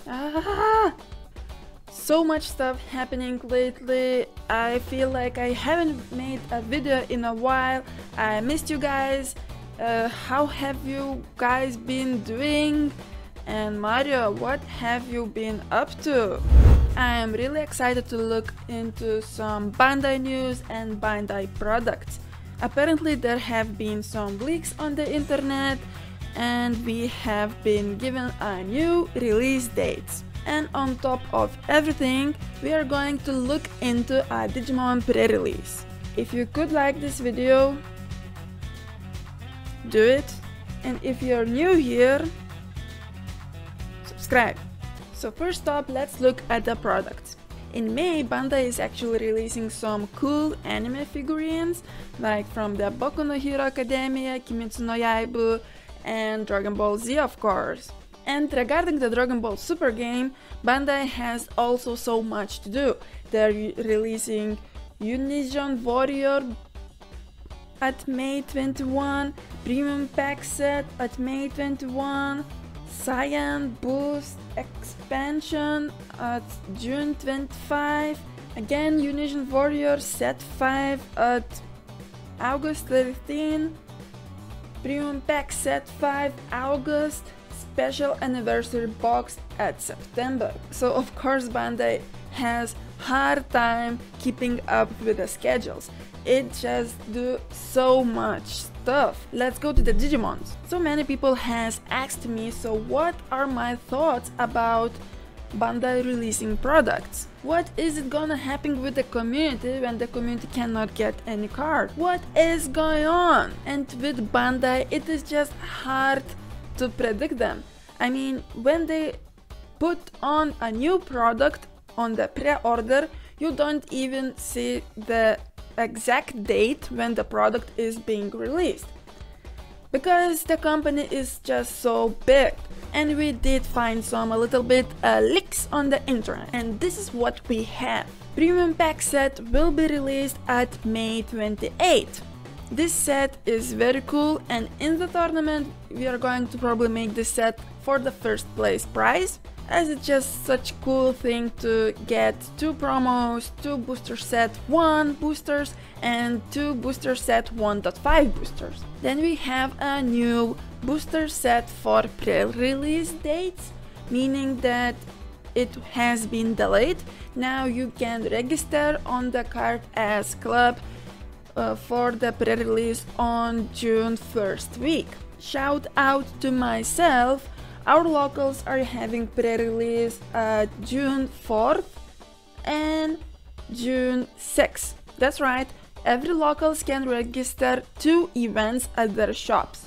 Ah! So much stuff happening lately. I feel like I haven't made a video in a while. I missed you guys. How have you guys been doing? And Mario, what have you been up to? I am really excited to look into some Bandai news and Bandai products. Apparently there have been some leaks on the internet and we have been given a new release dates. And on top of everything, we are going to look into a Digimon pre-release. If you could like this video, do it. And if you're new here, subscribe. So first up, let's look at the products. In May, Bandai is actually releasing some cool anime figurines, like from the Boku no Hero Academia, Kimetsu no Yaiba, and Dragon Ball Z, of course. And regarding the Dragon Ball Super game, Bandai has also so much to do. They're releasing Unison Warrior at May 21, Premium Pack Set at May 21, Cyan Boost Expansion at June 25, again Unison Warrior Set 5 at August 13, Premium Pack Set 5 August, Special Anniversary Box at September. So of course Bandai has hard time keeping up with the schedules. It just do so much stuff. Let's go to the Digimons. So many people has asked me, so what are my thoughts about Bandai releasing products? What is it gonna happen with the community when the community cannot get any card? What is going on? And with Bandai, it is just hard to predict them. I mean, when they put on a new product on the pre-order, you don't even see the exact date when the product is being released, because the company is just so big. And we did find some a little bit leaks on the internet, and this is what we have. Premium Pack Set will be released at May 28th. This set is very cool, and in the tournament we are going to probably make this set for the first place prize, as it's just such a cool thing to get 2 promos, 2 booster set 1 boosters and 2 booster set 1.5 boosters. Then we have a new booster set for pre-release dates, meaning that it has been delayed. Now you can register on the card as club for the pre-release on June 1st week. Shout out to myself. Our locals are having pre-release June 4th and June 6th. That's right, every locals can register 2 events at their shops.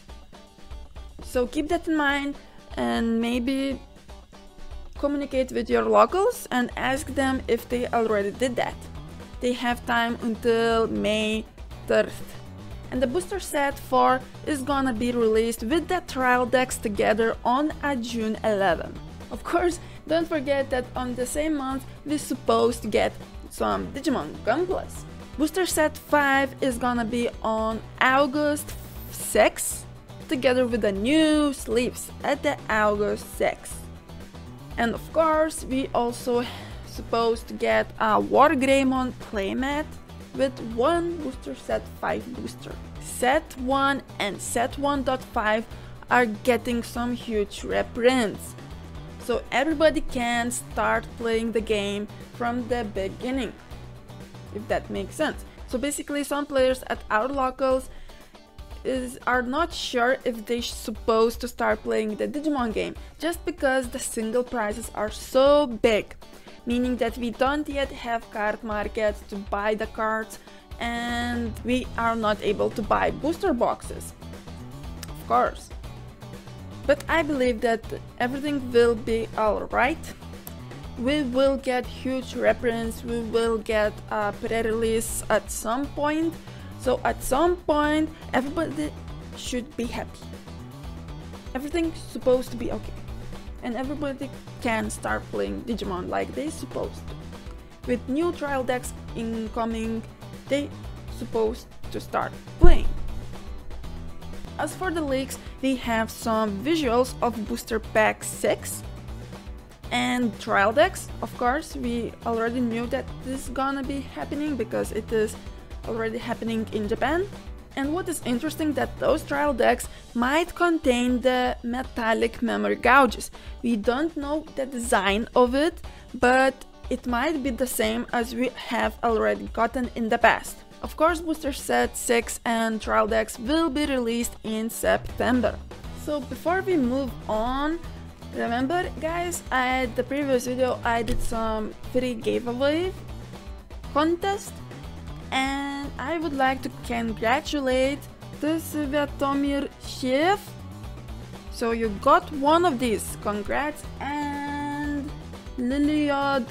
So keep that in mind and maybe communicate with your locals and ask them if they already did that. They have time until May 3rd. And the booster set 4 is gonna be released with the trial decks together on June 11. Of course, don't forget that on the same month we're supposed to get some Digimon Gunplas. Booster set 5 is gonna be on August 6th, together with the new sleeves at the August 6th. And of course, we also supposed to get a War Greymon playmat with 1 booster set 5 booster. Set 1 and set 1.5 are getting some huge reprints, so everybody can start playing the game from the beginning, if that makes sense. So basically some players at our locals are not sure if they're supposed to start playing the Digimon game, just because the single prices are so big, meaning that we don't yet have card markets to buy the cards and we are not able to buy booster boxes, of course. But I believe that everything will be alright. We will get huge reprints, we will get a pre-release at some point, so at some point everybody should be happy. Everything's supposed to be okay, and everybody can start playing Digimon like they supposed to. With new trial decks incoming, they supposed to start playing. As for the leaks, we have some visuals of Booster Pack 6, And trial decks, of course, we already knew that this is gonna be happening because it is already happening in Japan. And what is interesting, that those trial decks might contain the metallic memory gouges. We don't know the design of it, but it might be the same as we have already gotten in the past. Of course, Booster Set 6 and trial decks will be released in September. So before we move on, remember guys, at the previous video I did some free giveaway contest, and I would like to congratulate Sviatomir Shev. So you got one of these, congrats. And Liliad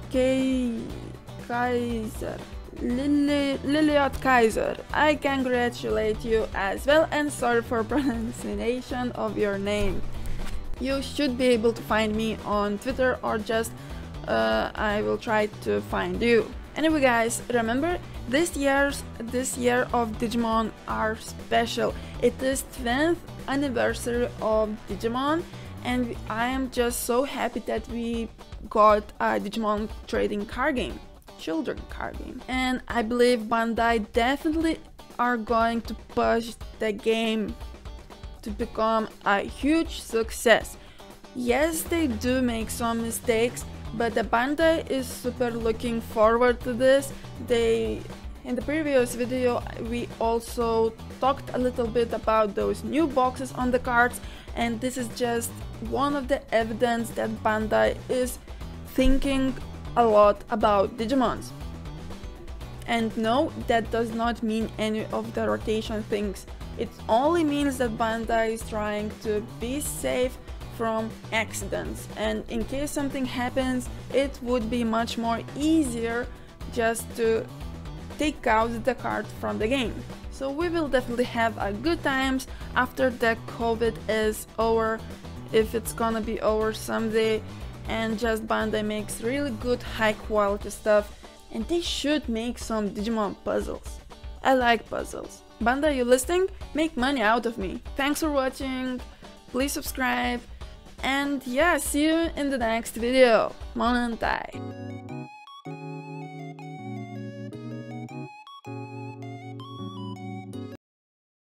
Kaiser, Liliad Kaiser, I congratulate you as well, and sorry for pronunciation of your name. You should be able to find me on Twitter, or just I will try to find you. Anyway guys, remember, this year of Digimon are special. It is 20th anniversary of Digimon, and I am just so happy that we got a Digimon trading card game, children card game. And I believe Bandai definitely are going to push the game to become a huge success. Yes, they do make some mistakes, but the Bandai is super looking forward to this. In the previous video we also talked a little bit about those new boxes on the cards, and this is just one of the evidence that Bandai is thinking a lot about Digimons. And no, that does not mean any of the rotation things. It only means that Bandai is trying to be safe from accidents, and in case something happens, it would be much more easier just to take out the card from the game. So we will definitely have a good times after the COVID is over, if it's gonna be over someday, and just Bandai makes really good high quality stuff, and they should make some Digimon puzzles. I like puzzles. Bandai, you listening? Make money out of me. Thanks for watching, please subscribe, and yeah, see you in the next video. Monantai!